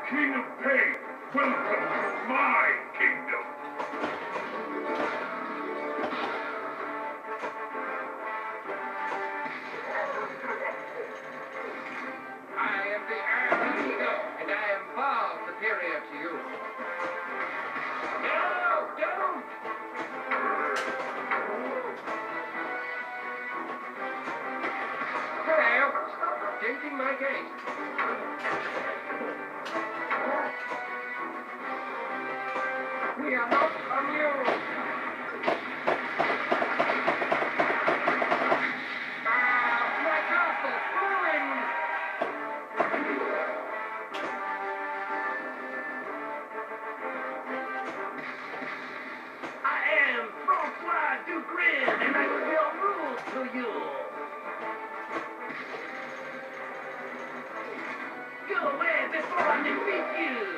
King of Pain. Welcome to my kingdom. I am the Iron Eagle, and I am far superior to you. No, don't! Hello, stop dating my gate. We are not immune. My castle ruined. I am Francois Dugrin, and I will rule to you. Go away before I defeat you.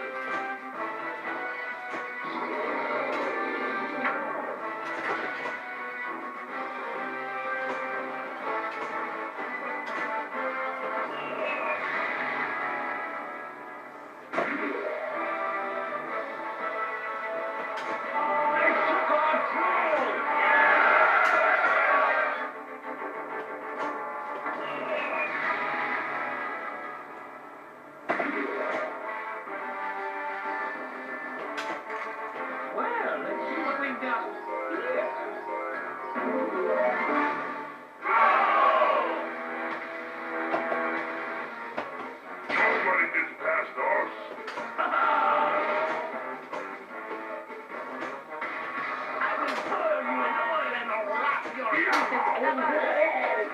Well, let's see what we've got here. Nobody gets past us. I will boil you in oil and I'll wrap your faces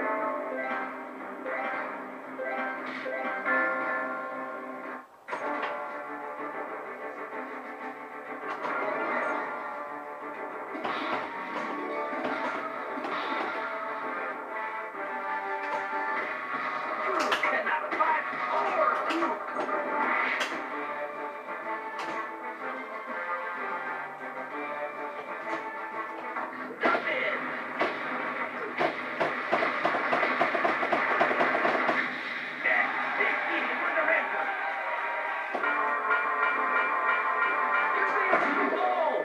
You cannot fight or you stop it. Take it with the razor. You're being too bold.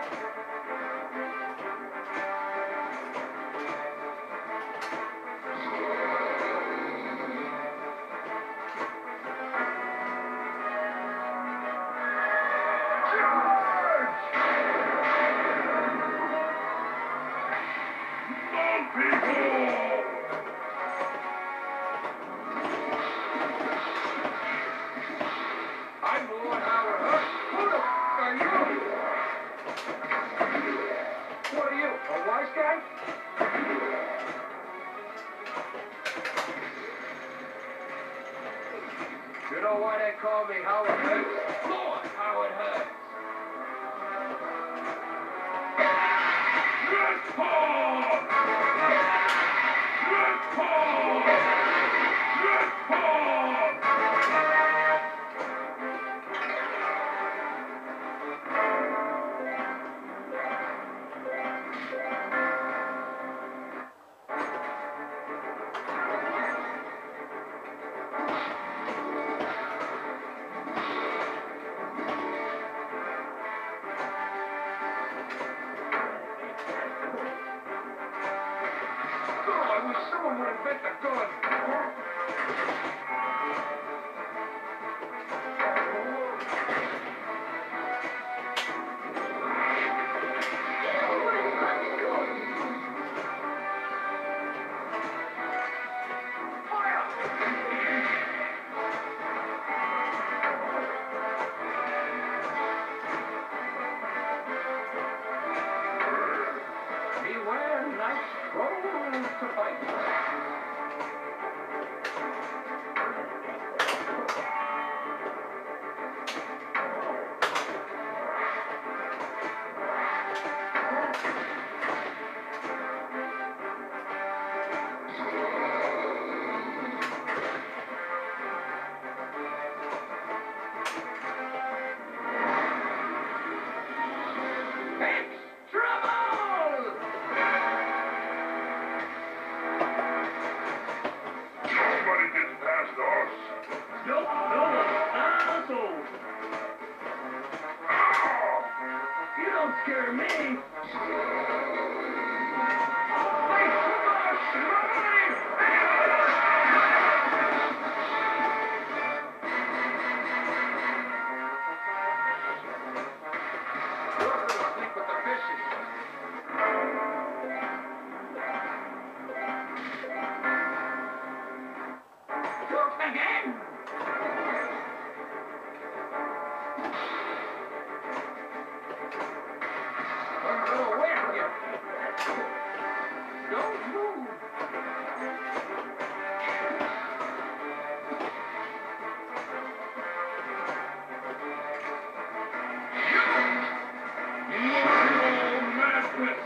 I'm Lord Howard Hood. Who the f*** are you? What are you, a wise guy? You know why they call me Howard Hood? Lord Howard Hood. Red Paw! Red Paw! Red Paw! me. They smash mine! You're gonna sleep with the fishes. Shoot again! I'm a little wet here. Don't move. Immortal madness!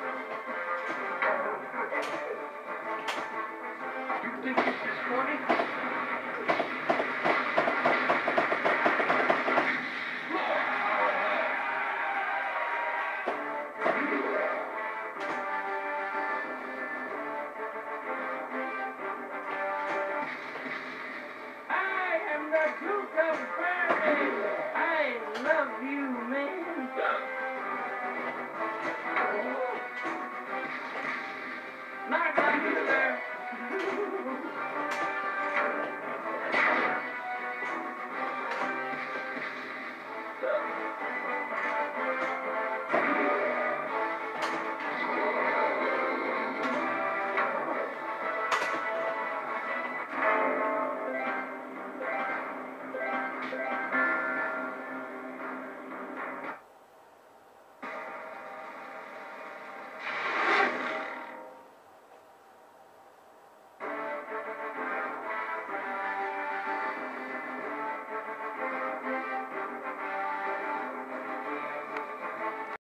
You think this is funny?